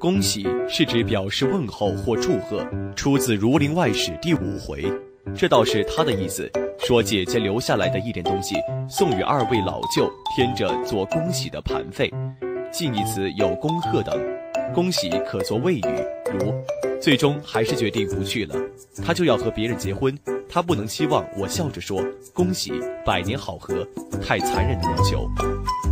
恭喜是指表示问候或祝贺，出自《儒林外史》第5回。这倒是他的意思，说姐姐留下来的一点东西，送与2位老舅，添着做恭喜的盘费。近义词有恭贺等，恭喜可作谓语，如最终还是决定不去了，他就要和别人结婚，他不能期望我笑着说恭喜百年好合，太残忍的要求。